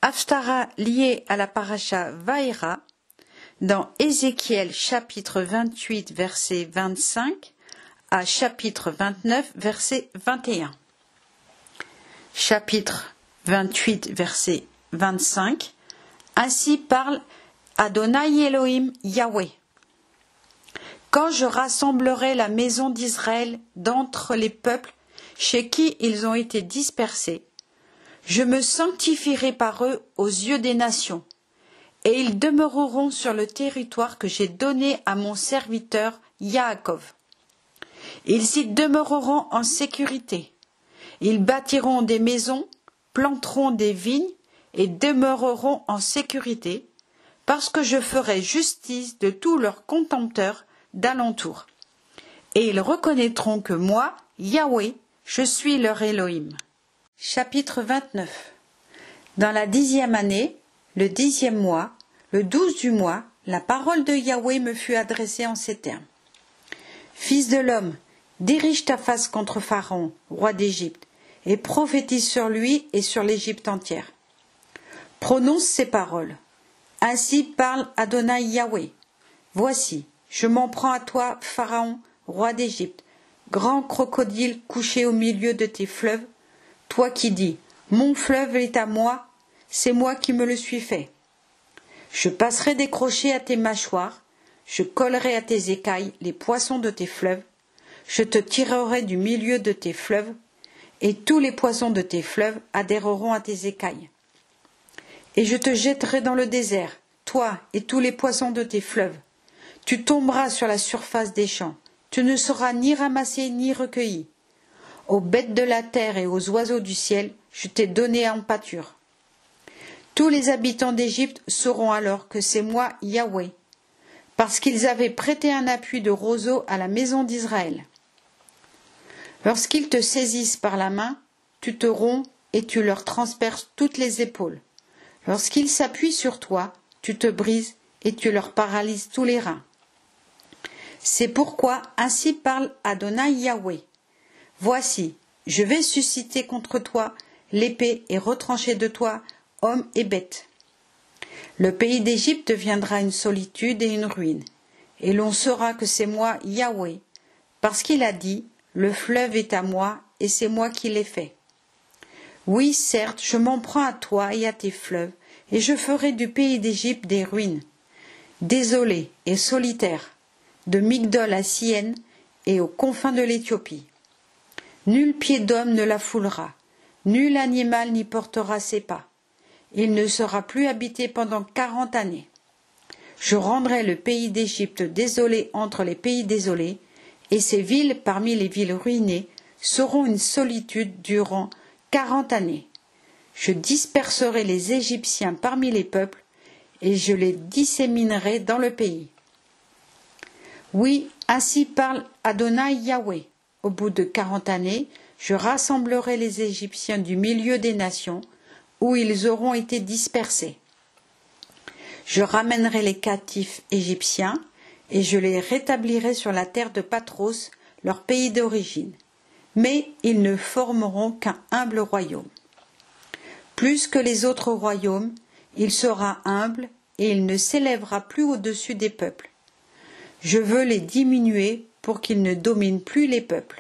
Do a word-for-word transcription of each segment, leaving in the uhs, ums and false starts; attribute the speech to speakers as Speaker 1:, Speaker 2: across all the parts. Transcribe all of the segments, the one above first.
Speaker 1: Haftarah liée à la paracha Vaïra, dans Ézéchiel chapitre vingt-huit verset vingt-cinq à chapitre vingt-neuf verset vingt et un. Chapitre vingt-huit verset vingt-cinq. Ainsi parle Adonai Elohim Yahweh. Quand je rassemblerai la maison d'Israël d'entre les peuples chez qui ils ont été dispersés, je me sanctifierai par eux aux yeux des nations, et ils demeureront sur le territoire que j'ai donné à mon serviteur Yaakov. Ils y demeureront en sécurité. Ils bâtiront des maisons, planteront des vignes et demeureront en sécurité, parce que je ferai justice de tous leurs contempteurs d'alentour. Et ils reconnaîtront que moi, Yahweh, je suis leur Elohim. Chapitre vingt-neuf. Dans la dixième année, le dixième mois, le douze du mois, la parole de Yahweh me fut adressée en ces termes. Fils de l'homme, dirige ta face contre Pharaon, roi d'Égypte, et prophétise sur lui et sur l'Égypte entière. Prononce ces paroles. Ainsi parle Adonai Yahweh. Voici, je m'en prends à toi, Pharaon, roi d'Égypte, grand crocodile couché au milieu de tes fleuves, toi qui dis, mon fleuve est à moi, c'est moi qui me le suis fait. Je passerai des crochets à tes mâchoires, je collerai à tes écailles les poissons de tes fleuves, je te tirerai du milieu de tes fleuves, et tous les poissons de tes fleuves adhéreront à tes écailles. Et je te jetterai dans le désert, toi et tous les poissons de tes fleuves. Tu tomberas sur la surface des champs, tu ne seras ni ramassé ni recueilli. Aux bêtes de la terre et aux oiseaux du ciel, je t'ai donné en pâture. Tous les habitants d'Égypte sauront alors que c'est moi Yahweh, parce qu'ils avaient prêté un appui de roseau à la maison d'Israël. Lorsqu'ils te saisissent par la main, tu te romps et tu leur transperces toutes les épaules. Lorsqu'ils s'appuient sur toi, tu te brises et tu leur paralyses tous les reins. C'est pourquoi ainsi parle Adonai Yahweh. Voici, je vais susciter contre toi l'épée et retrancher de toi hommes et bêtes. Le pays d'Égypte deviendra une solitude et une ruine, et l'on saura que c'est moi Yahweh, parce qu'il a dit, le fleuve est à moi et c'est moi qui l'ai fait. Oui, certes, je m'en prends à toi et à tes fleuves, et je ferai du pays d'Égypte des ruines, désolé et solitaire, de Migdol à Syène et aux confins de l'Éthiopie. Nul pied d'homme ne la foulera, nul animal n'y portera ses pas. Il ne sera plus habité pendant quarante années. Je rendrai le pays d'Égypte désolé entre les pays désolés, et ces villes parmi les villes ruinées seront une solitude durant quarante années. Je disperserai les Égyptiens parmi les peuples, et je les disséminerai dans le pays. Oui, ainsi parle Adonai Yahweh. Au bout de quarante années, je rassemblerai les Égyptiens du milieu des nations, où ils auront été dispersés. Je ramènerai les captifs égyptiens, et je les rétablirai sur la terre de Patros, leur pays d'origine. Mais ils ne formeront qu'un humble royaume. Plus que les autres royaumes, il sera humble, et il ne s'élèvera plus au-dessus des peuples. Je veux les diminuer pour qu'ils ne dominent plus les peuples.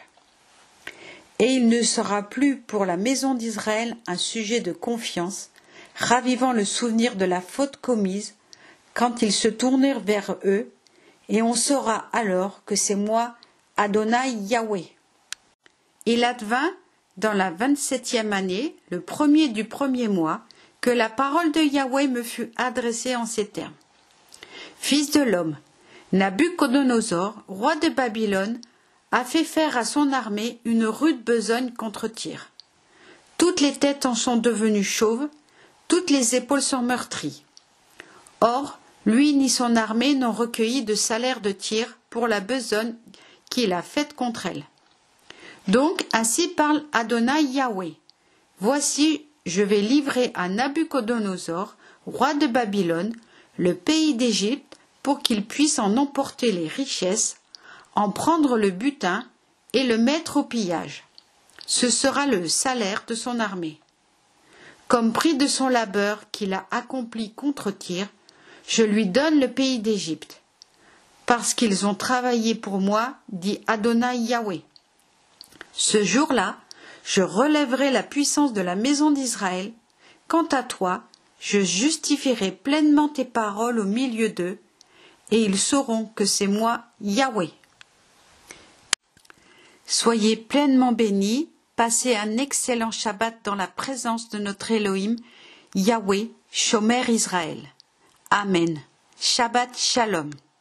Speaker 1: Et il ne sera plus pour la maison d'Israël un sujet de confiance, ravivant le souvenir de la faute commise quand ils se tournèrent vers eux, et on saura alors que c'est moi, Adonai Yahweh. Il advint dans la vingt-septième année, le premier du premier mois, que la parole de Yahweh me fut adressée en ces termes. Fils de l'homme, Nabuchodonosor, roi de Babylone, a fait faire à son armée une rude besogne contre Tyr. Toutes les têtes en sont devenues chauves, toutes les épaules sont meurtries. Or, lui ni son armée n'ont recueilli de salaire de Tyr pour la besogne qu'il a faite contre elle. Donc, ainsi parle Adonai Yahweh. Voici, je vais livrer à Nabuchodonosor, roi de Babylone, le pays d'Égypte, pour qu'il puisse en emporter les richesses, en prendre le butin et le mettre au pillage. Ce sera le salaire de son armée. Comme prix de son labeur qu'il a accompli contre Tyr, je lui donne le pays d'Égypte. Parce qu'ils ont travaillé pour moi, dit Adonai Yahweh. Ce jour-là, je relèverai la puissance de la maison d'Israël. Quant à toi, je justifierai pleinement tes paroles au milieu d'eux, et ils sauront que c'est moi, Yahweh. Soyez pleinement bénis, passez un excellent Shabbat dans la présence de notre Elohim, Yahweh, Shomer Israël. Amen. Shabbat Shalom.